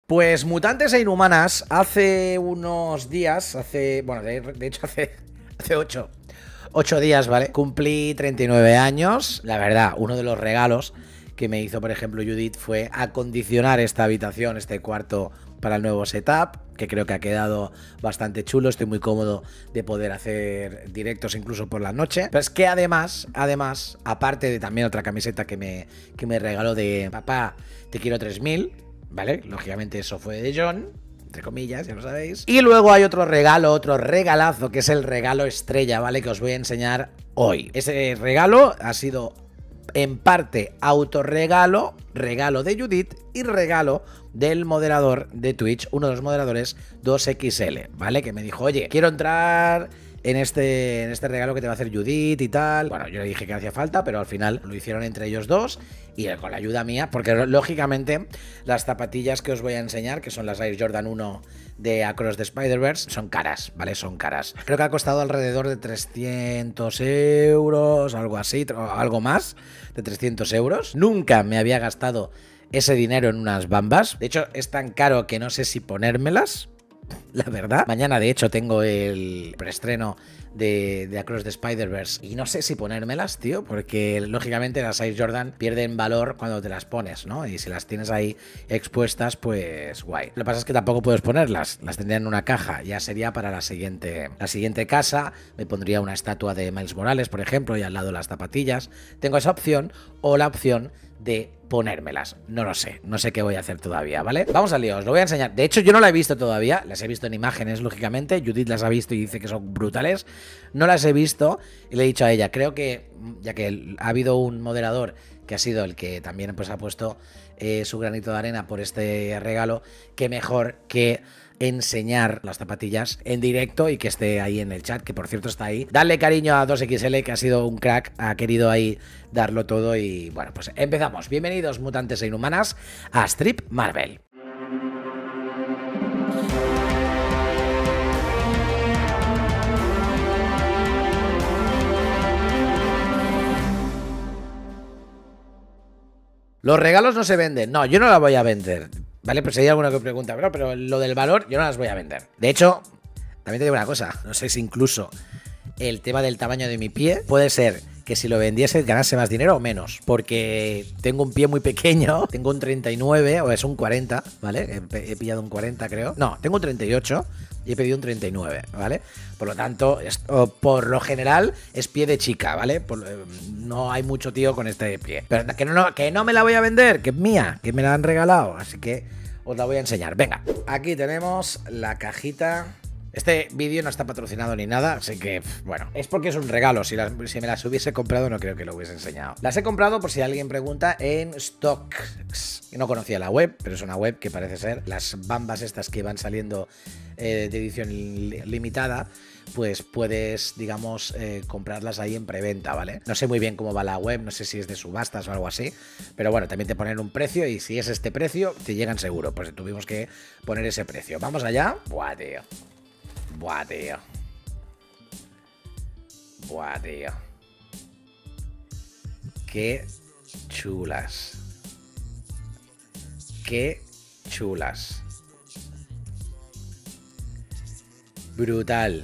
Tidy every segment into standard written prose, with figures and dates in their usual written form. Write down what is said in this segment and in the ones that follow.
Pues Mutantes e Inhumanas, hace unos días, bueno, de hecho hace 8 días, ¿vale? Cumplí 39 años. La verdad, uno de los regalos que me hizo, por ejemplo, Judith fue acondicionar esta habitación, este cuarto, para el nuevo setup, que creo que ha quedado bastante chulo. Estoy muy cómodo de poder hacer directos incluso por la noche. Pero es que además, aparte de también otra camiseta que me regaló de papá, te quiero 3000, ¿vale? Lógicamente eso fue de John, entre comillas, ya lo sabéis. Y luego hay otro regalo, otro regalazo, que es el regalo estrella, ¿vale? Que os voy a enseñar hoy. Ese regalo ha sido en parte autorregalo, regalo de Judith y regalo del moderador de Twitch, uno de los moderadores 2XL, ¿vale? Que me dijo, oye, quiero entrar en este regalo que te va a hacer Judith y tal. Bueno, yo le dije que hacía falta, pero al final lo hicieron entre ellos dos y con la ayuda mía, porque lógicamente las zapatillas que os voy a enseñar, que son las Air Jordan 1 de Across the Spider-Verse, son caras, ¿vale? Son caras. Creo que ha costado alrededor de 300 euros, algo así, algo más de 300 euros. Nunca me había gastado ese dinero en unas bambas. De hecho, es tan caro que no sé si ponérmelas, la verdad. Mañana, de hecho, tengo el preestreno de Across the Spider-Verse y no sé si ponérmelas, tío, porque lógicamente las Air Jordan pierden valor cuando te las pones, ¿no? Y si las tienes ahí expuestas, pues guay. Lo que pasa es que tampoco puedes ponerlas, las tendría en una caja. Ya sería para la siguiente casa. Me pondría una estatua de Miles Morales, por ejemplo, y al lado las zapatillas. Tengo esa opción o la opción de ponérmelas. No lo sé, no sé qué voy a hacer todavía, ¿vale? Vamos al lío, os lo voy a enseñar. De hecho, yo no la he visto todavía, las he visto en imágenes, lógicamente. Judith las ha visto y dice que son brutales. No las he visto y le he dicho a ella, creo que, ya que ha habido un moderador que ha sido el que también pues ha puesto su granito de arena por este regalo, que mejor que enseñar las zapatillas en directo y que esté ahí en el chat, que por cierto está ahí. Dale cariño a 2XL, que ha sido un crack, ha querido ahí darlo todo y bueno, pues empezamos. Bienvenidos, mutantes e inhumanas, a Strip Marvel. Los regalos no se venden. No, yo no la voy a vender. Vale, pues si hay alguna que pregunta, pero lo del valor yo no las voy a vender. De hecho, también te digo una cosa. No sé si incluso el tema del tamaño de mi pie puede ser que si lo vendiese ganase más dinero o menos. Porque tengo un pie muy pequeño. Tengo un 39 o es un 40, ¿vale? He pillado un 40, creo. No, tengo un 38 y he pedido un 39, ¿vale? Por lo tanto, por lo general es pie de chica, ¿vale? No hay mucho tío con este pie. Pero que no me la voy a vender, que es mía, que me la han regalado. Así que os la voy a enseñar. Venga, aquí tenemos la cajita. Este vídeo no está patrocinado ni nada, así que, bueno, es porque es un regalo. Si me las hubiese comprado, no creo que lo hubiese enseñado. Las he comprado, por si alguien pregunta, en StockX. No conocía la web, pero es una web que parece ser. Las bambas estas que van saliendo de edición limitada, pues puedes, digamos, comprarlas ahí en preventa, ¿vale? No sé muy bien cómo va la web, no sé si es de subastas o algo así, pero bueno, también te ponen un precio y si es este precio, te llegan seguro. Pues tuvimos que poner ese precio. ¿Vamos allá? Buah, tío. Buah, tío. Buah, tío. Qué chulas. Qué chulas. Brutal.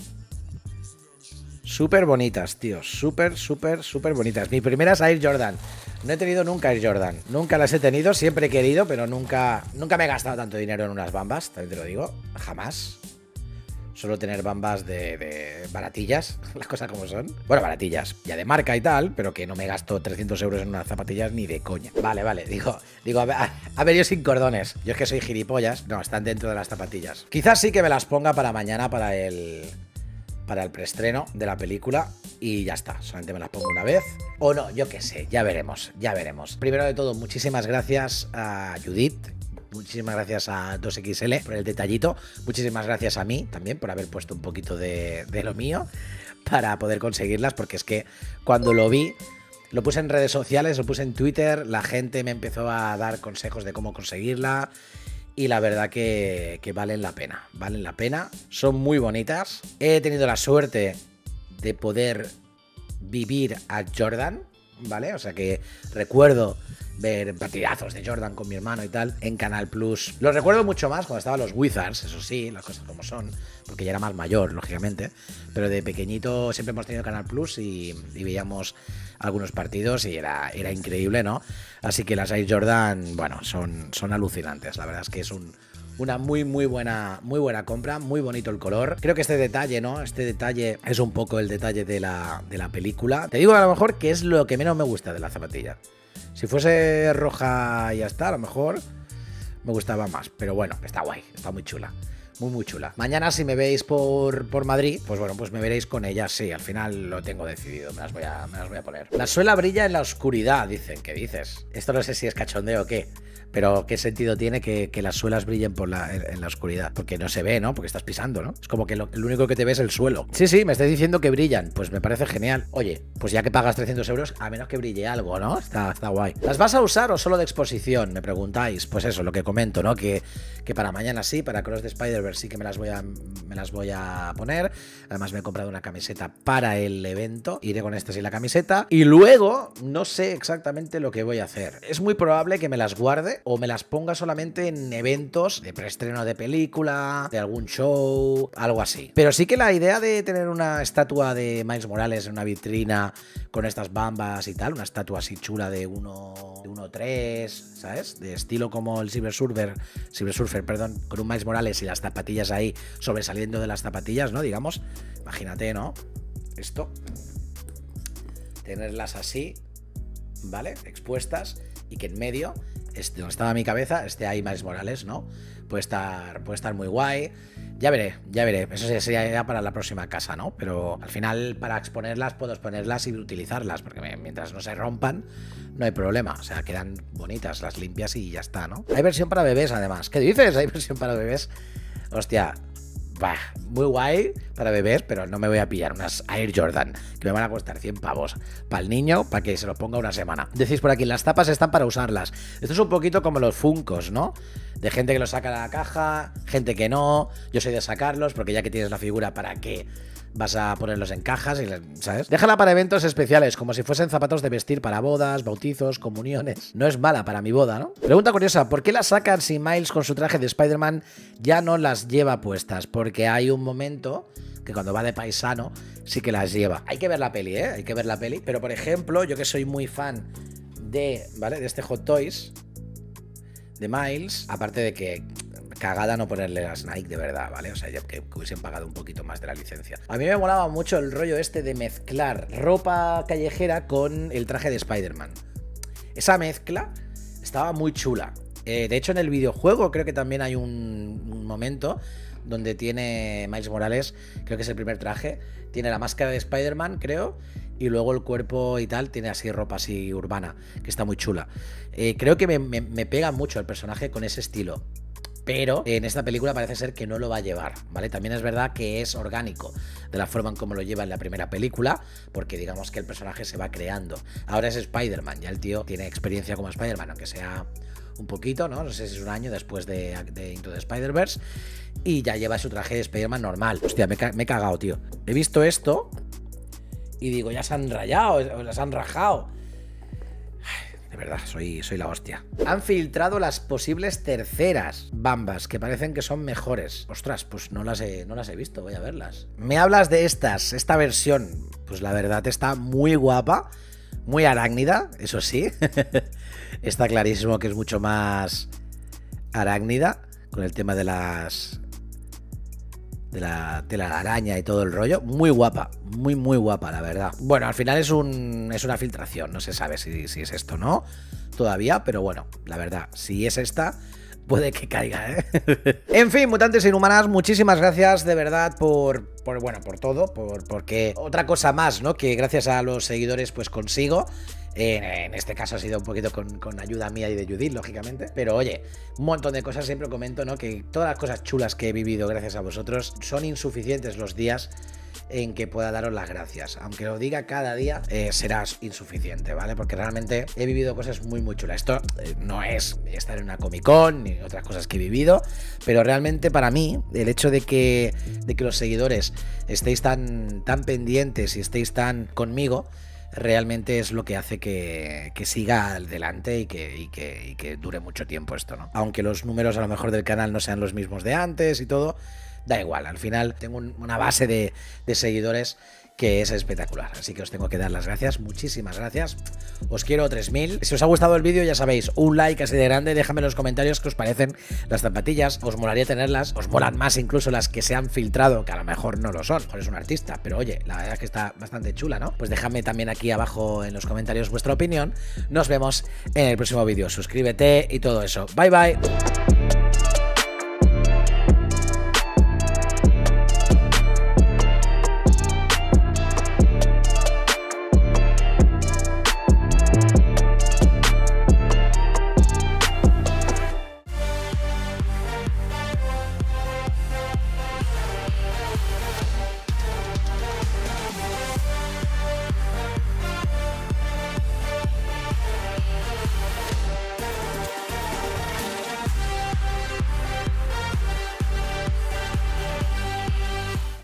Súper bonitas, tío. Súper bonitas. Mi primera es Air Jordan. No he tenido nunca Air Jordan. Nunca las he tenido, siempre he querido, pero nunca me he gastado tanto dinero en unas bambas, también te lo digo. Jamás. Suelo tener bambas de baratillas, las cosas como son. Bueno, baratillas, ya de marca y tal, pero que no me gasto 300 euros en unas zapatillas ni de coña. Vale, digo, a ver, yo sin cordones. Yo es que soy gilipollas. No, están dentro de las zapatillas. Quizás sí que me las ponga para mañana, para el preestreno de la película y ya está, solamente me las pongo una vez o no, yo qué sé, ya veremos. Primero de todo, muchísimas gracias a Judith. Muchísimas gracias a 2XL por el detallito. Muchísimas gracias a mí también por haber puesto un poquito de lo mío para poder conseguirlas, porque es que cuando lo vi, lo puse en redes sociales, lo puse en Twitter, la gente me empezó a dar consejos de cómo conseguirla y la verdad que valen la pena, son muy bonitas. He tenido la suerte de poder vivir a Jordan, ¿vale? O sea que recuerdo ver partidazos de Jordan con mi hermano y tal en Canal Plus. Los recuerdo mucho más cuando estaban los Wizards, eso sí, las cosas como son, porque ya era más mayor, lógicamente. Pero de pequeñito siempre hemos tenido Canal Plus y veíamos algunos partidos y era increíble, ¿no? Así que las Air Jordan, bueno, son alucinantes. La verdad es que es una muy buena compra, muy bonito el color. Creo que este detalle, ¿no? Este detalle es un poco el detalle de la película. Te digo a lo mejor que es lo que menos me gusta de la zapatilla. Si fuese roja y ya está, a lo mejor me gustaba más. Pero bueno, está guay, está muy chula. Muy chula. Mañana si me veis por Madrid, pues bueno, pues me veréis con ellas. Sí, al final lo tengo decidido, me las voy a poner. La suela brilla en la oscuridad, dicen. ¿Qué dices? Esto no sé si es cachondeo o qué. Pero ¿qué sentido tiene que las suelas brillen en la oscuridad? Porque no se ve, ¿no? Porque estás pisando, ¿no? Es como que lo único que te ves es el suelo. Sí, me estáis diciendo que brillan. Pues me parece genial. Oye, pues ya que pagas 300 euros, a menos que brille algo, ¿no? Está guay. ¿Las vas a usar o solo de exposición? Me preguntáis. Pues eso, lo que comento, ¿no? Que para mañana sí, para Cross the Spider-Verse sí que me las voy a poner. Además me he comprado una camiseta para el evento. Iré con esta y la camiseta. Y luego no sé exactamente lo que voy a hacer. Es muy probable que me las guarde o me las ponga solamente en eventos de preestreno de película, de algún show, algo así. Pero sí que la idea de tener una estatua de Miles Morales en una vitrina con estas bambas y tal, una estatua así chula de 1.3, ¿sabes? De estilo como el Silver Surfer, perdón, con un Miles Morales y las zapatillas ahí sobresaliendo de las zapatillas, ¿no? Digamos, imagínate, ¿no? Esto, tenerlas así, ¿vale? Expuestas y que en medio, donde estaba mi cabeza, ahí Miles Morales, ¿no? Puede estar muy guay. Ya veré. Eso sería ya para la próxima casa, ¿no? Pero al final, para exponerlas, puedo exponerlas y utilizarlas, porque mientras no se rompan, no hay problema. O sea, quedan bonitas, las limpias y ya está, ¿no? Hay versión para bebés, además. ¿Qué dices? Hay versión para bebés. Hostia, bah, muy guay para bebés, pero no me voy a pillar unas Air Jordan que me van a costar 100 pavos para el niño, para que se los ponga una semana. Decís por aquí, las tapas están para usarlas. Esto es un poquito como los Funkos, ¿no? De gente que los saca de la caja, gente que no. Yo soy de sacarlos, porque ya que tienes la figura, ¿para qué vas a ponerlos en cajas? ¿Sabes? Déjala para eventos especiales, como si fuesen zapatos de vestir para bodas, bautizos, comuniones. No es mala para mi boda, ¿no? Pregunta curiosa, ¿por qué las sacan si Miles con su traje de Spider-Man ya no las lleva puestas? Porque hay un momento que cuando va de paisano sí que las lleva. Hay que ver la peli, ¿eh? Hay que ver la peli. Pero, por ejemplo, yo que soy muy fan ¿vale? De este Hot Toys de Miles, aparte de que cagada no ponerle las Nike de verdad, ¿vale? O sea, que hubiesen pagado un poquito más de la licencia. A mí me molaba mucho el rollo este de mezclar ropa callejera con el traje de Spider-Man. Esa mezcla estaba muy chula. De hecho, en el videojuego creo que también hay un momento donde tiene Miles Morales, creo que es el primer traje, tiene la máscara de Spider-Man, creo, y luego el cuerpo y tal, tiene así ropa así urbana, que está muy chula. Creo que me pega mucho el personaje con ese estilo. Pero en esta película parece ser que no lo va a llevar, ¿vale? También es verdad que es orgánico de la forma en como lo lleva en la primera película, porque digamos que el personaje se va creando. Ahora es Spider-Man, ya el tío tiene experiencia como Spider-Man, aunque sea un poquito, ¿no? No sé si es un año después de Into the Spider-Verse, y ya lleva su traje de Spider-Man normal. Hostia, me he cagado, tío. He visto esto y digo, ya se han rayado, las han rajado. De verdad, soy la hostia. Han filtrado las posibles terceras bambas, que parecen que son mejores. Ostras, pues no las he visto, voy a verlas. Me hablas de esta versión. Pues la verdad está muy guapa, muy arácnida, eso sí. Está clarísimo que es mucho más arácnida, con el tema de la telaraña y todo el rollo. Muy guapa, muy guapa, la verdad. Bueno, al final es una filtración, no se sabe si es esto o no todavía, pero bueno, la verdad, si es esta, puede que caiga, ¿eh? En fin, mutantes inhumanas, muchísimas gracias de verdad por todo, porque otra cosa más, ¿no? Que gracias a los seguidores pues consigo. En este caso ha sido un poquito con ayuda mía y de Judith, lógicamente. Pero oye, un montón de cosas, siempre comento, ¿no? Que todas las cosas chulas que he vivido gracias a vosotros son insuficientes los días en que pueda daros las gracias. Aunque lo diga cada día, será insuficiente, ¿vale? Porque realmente he vivido cosas muy chulas. Esto no es estar en una Comic Con ni otras cosas que he vivido, pero realmente para mí, el hecho de que los seguidores estéis tan pendientes y estéis tan conmigo, realmente es lo que hace que siga adelante y que dure mucho tiempo esto, ¿no? Aunque los números a lo mejor del canal no sean los mismos de antes y todo, da igual, al final tengo una base de seguidores que es espectacular, así que os tengo que dar las gracias, muchísimas gracias, os quiero 3000. Si os ha gustado el vídeo, ya sabéis, un like así de grande, déjame en los comentarios qué os parecen las zapatillas, os molaría tenerlas, os molan más incluso las que se han filtrado, que a lo mejor no lo son, es un artista, pero oye, la verdad es que está bastante chula, ¿no? Pues dejadme también aquí abajo en los comentarios vuestra opinión, nos vemos en el próximo vídeo, suscríbete y todo eso, bye bye.